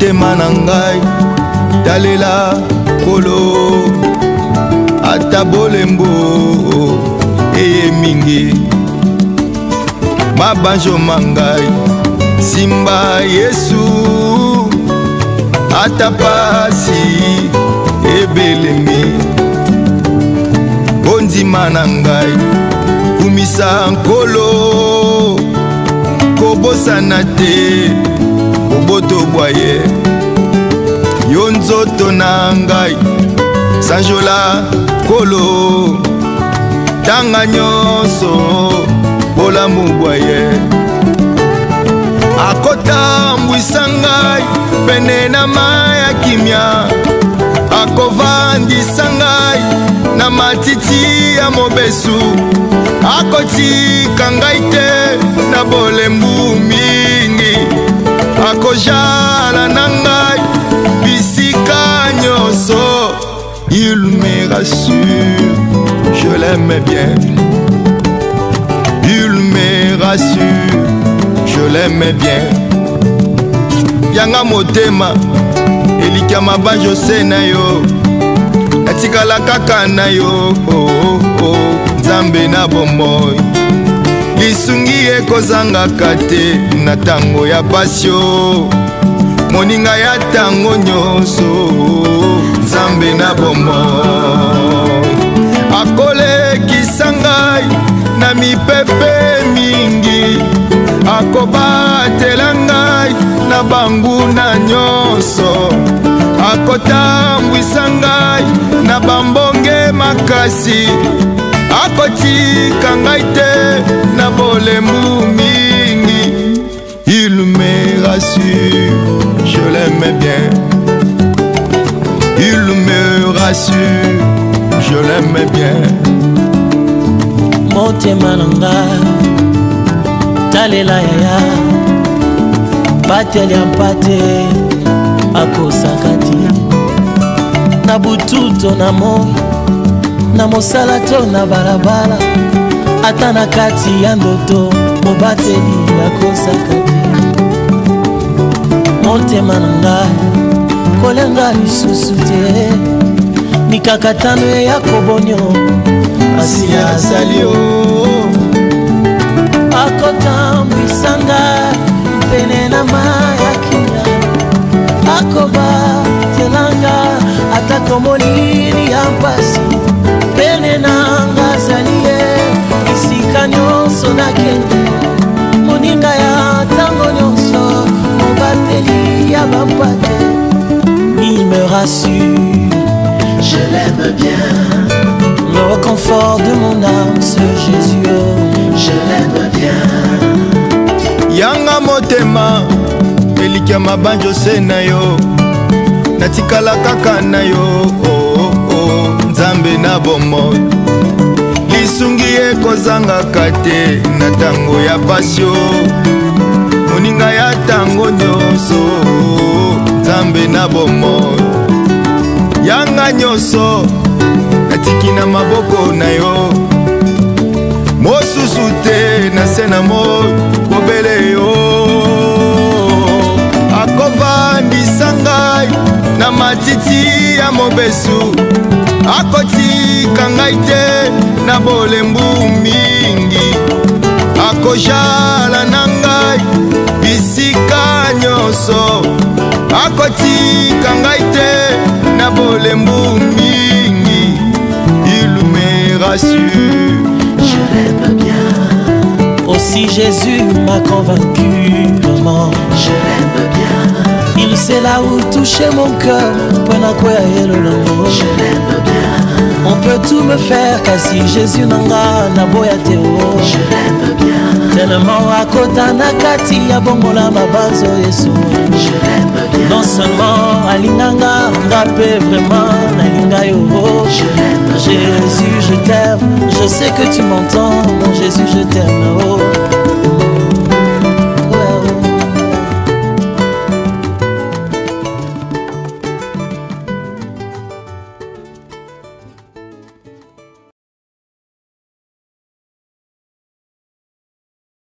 motema na ngai talela kolo ata bolembo eye mingi mabanjo mangai simba Yesu ata pasi ebelemi bondima na ngai kumisa nkolo kobosana te koboto bwaye yo nzoto na ngai sanjola kolo tanga nyonso bolamu bwaye akotambwisa ngai pene na mai ya kimia akovandisa ngai na matiti ya mobesu akotika ngai te na bolembu mingi akojala na ngai bisika nyonso. Il me rassure, je l'aime bien. Il me rassure, je l'aime bien. Yanga motema elika mabanjo se na yo natikala kaka na yo nzambe na bomoi lisungi ekozangaka te na tango ya pasio moninga ya tango nyonso nzambe na bomoi akolekisa ngai na mipepe mingi akobatela ngai na banguna nyonso akotambwisa ngai na bambonge makasi akotika ngai te na bolembu mingi. Il me rassure, je l'aime bien. Il me rassure, je l'aime bien. Motema na ngai talela yaya bateli ampate akosakati na bututo na moi na mosala to na balabala ata na kati ya ndoto mobateli akosakati. Motema na ngai kolenga lisusu te mikakatano ya kobonyo asi azali o akotambwisa ngai pene na mai ya kimia akobatela ngai ata molili ya mpasi pene na ngai azali ye bisika nyonso nakende moninga ya tango nyonso mobateli ya bampate. Il me rassure, je l'aime bien. Le réconfort de mon âme, ce Jésus, je l'aime bien. Yanga motema elika mabanjo se na yo natikala kaka na yo nzambe na bomoi lisungi ekozangaka te na tango ya pasio moninga ya tango nyonso nzambe na bomoi yanga nyonso natiki na maboko na yo mosusu te na se na moi kobele yo akovandisa ngai na matiti ya mobesu akotika ngai te na bolembu mingi akojala na ngai bisika nyonso akotika ngai te na bolembu mingi. Il me rassure, je l'aime bien. Aussi Jésus m'a convaincu vraiment. Je l'aime bien. Il sait là où toucher mon cœur. Je l'aime bien. On peut tout me faire car si Jésus n'anga na boya teo. Je l'aime bien. Tellement à kota na kati ya bongola mabanzo Yesu. Je l'aime bien. Non seulement alinganga ngape vraiment na linga yo. Je l'aime bien. Jésus je t'aime. Je sais que tu m'entends. Mon Jésus je t'aime. Oh.